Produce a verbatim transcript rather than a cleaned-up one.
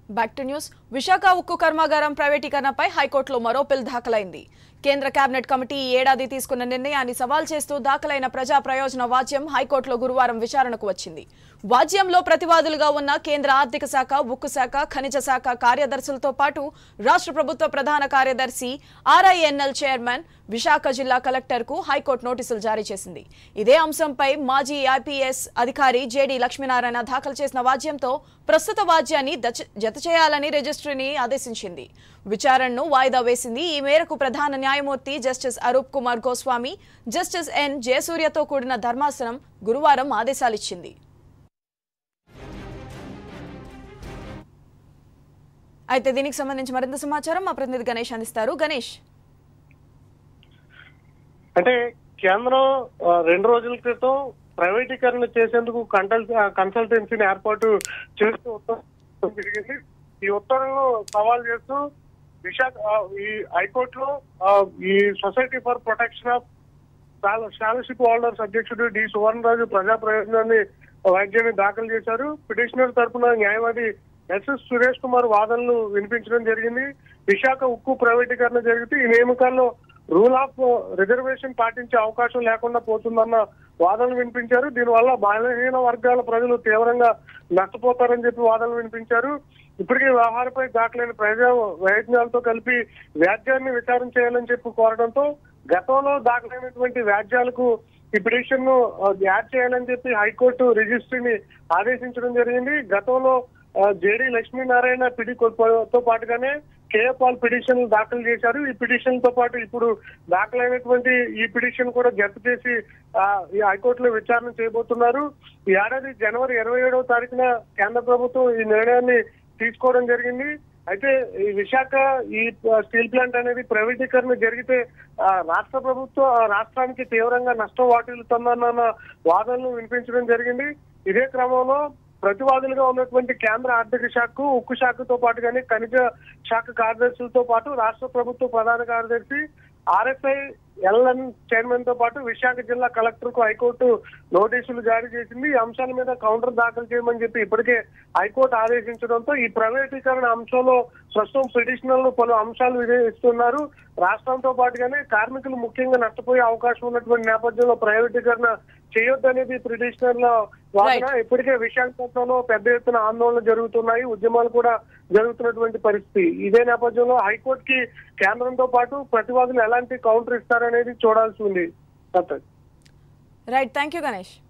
Back to news. Visakha ఉక్కు కర్మాగారం ప్రైవేటీకరణపై హైకోర్టులో మరో పిల్ దాఖలైంది. కేంద్ర కేబినెట్ కమిటీ ఈ ఏడాది తీసుకున్న నిర్ణయాన్ని సవాల్ చేస్తూ దాఖలైన ప్రజా ప్రయోజన వాజ్యం హైకోర్టులో గురువారం విచారణకు వచ్చింది. వాజ్యంలో ప్రతివాదులుగా ఉన్న కేంద్ర ఆర్థిక శాఖ, ఉక్కు శాఖ, ఖనిజ శాఖ కార్యదర్శులతో పాటు రాష్ట్ర ప్రభుత్వ ప్రధాన కార్యదర్శి, ఆర్ఐఎన్ఎల్ చైర్మన్, విశాఖ జిల్లా కలెక్టర్కు హైకోర్టు నోటీసులు జారీ చేసింది. ఇదే అంశంపై మాజీ ఐపీఎస్ అధికారి జేడీ లక్ష్మీనారాయణ దాఖలు చేసిన వాజ్యంతో ప్రస్తుత వాజ్యాన్ని జత చేయాలని రిజిస్ట్రీని ఆదేశించింది. విచారణను వాయిదా వేసింది. ఈ మేరకు ప్రధాన న్యాయమూర్తి justice Arup Kumar Goswami, justice N జయసూర్యతో కూడిన ధర్మాసనం గురువారం ఆదేశాలిచ్చింది. అయితే దీనికి సంబంధించి మరింత సమాచారం మా ప్రతినిధి గణేష్ అందిస్తారు. గణేష్, అంటే కేంద్రం రెండు రోజుల క్రితం ప్రైవేటీకరణ చేసేందుకు కన్సల్టెన్సీని ఏర్పాటు చేస్తూ ఉత్తర్వులు జరిగింది. ఈ ఉత్తర్వులను సవాల్ చేస్తూ విశాఖ ఈ హైకోర్టులో ఈ society for protection of scholarship holders అధ్యక్షుడు డి సువర్ణరాజు ప్రజా ప్రయోజనాన్ని వ్యాజ్యాన్ని దాఖలు చేశారు. పిటిషనర్ తరపున న్యాయవాది ఎస్ఎస్ సురేష్ కుమార్ వాదనలు వినిపించడం జరిగింది. విశాఖ ఉక్కు ప్రైవేటీకరణ జరిగితే ఈ నియామకాల్లో రూల్ ఆఫ్ రిజర్వేషన్ పాటించే అవకాశం లేకుండా పోతుందన్న వాదనలు వినిపించారు. దీనివల్ల బలహీన వర్గాల ప్రజలు తీవ్రంగా నష్టపోతారని చెప్పి వాదనలు వినిపించారు. ఇప్పటికే వ్యవహారంపై దాఖలైన ప్రజా వ్యాజ్యాలతో కలిపి వ్యాజ్యాన్ని విచారణ చేయాలని చెప్పి కోరడంతో గతంలో దాఖలైనటువంటి వ్యాజ్యాలకు ఈ పిటిషన్ ను యాడ్ చేయాలని చెప్పి హైకోర్టు రిజిస్ట్రీని ఆదేశించడం జరిగింది. గతంలో జేడీ లక్ష్మీనారాయణ పిడి తో పాటుగానే కేఏ పాల్ పిటిషన్ దాఖలు చేశారు. ఈ పిటిషన్ తో పాటు ఇప్పుడు దాఖలైనటువంటి ఈ పిటిషన్ కూడా జత చేసి ఈ హైకోర్టులో విచారణ చేయబోతున్నారు. ఈ ఏడాది జనవరి ఇరవై ఏడవ తారీఖున కేంద్ర ప్రభుత్వం ఈ నిర్ణయాన్ని తీసుకోవడం జరిగింది. అయితే ఈ విశాఖ ఈ స్టీల్ ప్లాంట్ అనేది ప్రైవేటీకరణ జరిగితే రాష్ట్ర ప్రభుత్వం రాష్ట్రానికి తీవ్రంగా నష్టం వాటిల్లుతుందన్న వాదనలు వినిపించడం జరిగింది. ఇదే క్రమంలో ప్రతివాదులుగా ఉన్నటువంటి కేంద్ర ఆర్థిక శాఖకు, ఉక్కు శాఖతో పాటుగానే ఖనిజ శాఖ కార్యదర్శులతో పాటు రాష్ట్ర ప్రభుత్వ ప్రధాన కార్యదర్శి, ఆర్ఎస్ఐ ఎల్ఎన్ చైర్మన్ తో పాటు విశాఖ జిల్లా కలెక్టర్ కు హైకోర్టు నోటీసులు జారీ చేసింది. ఈ అంశాల మీద కౌంటర్ దాఖలు చేయమని చెప్పి ఇప్పటికే హైకోర్టు ఆదేశించడంతో ఈ ప్రైవేటీకరణ అంశంలో ప్రస్తుతం పిటిషనర్లు పలు అంశాలు విధిస్తున్నారు. రాష్ట్రంతో పాటుగానే కార్మికులు ముఖ్యంగా నష్టపోయే అవకాశం ఉన్నటువంటి నేపథ్యంలో ప్రైవేటీకరణ చేయొద్దనేది పిటిషనర్ల వాదన. ఇప్పటికే విశాఖపట్నంలో పెద్ద ఎత్తున ఆందోళనలు జరుగుతున్నాయి, ఉద్యమాలు కూడా జరుగుతున్నటువంటి పరిస్థితి. ఇదే నేపథ్యంలో హైకోర్టుకి కేంద్రంతో పాటు ప్రతివాదులు ఎలాంటి కౌంటర్ ఇస్తారనేది చూడాల్సి ఉంది. Right, thank you Ganesh.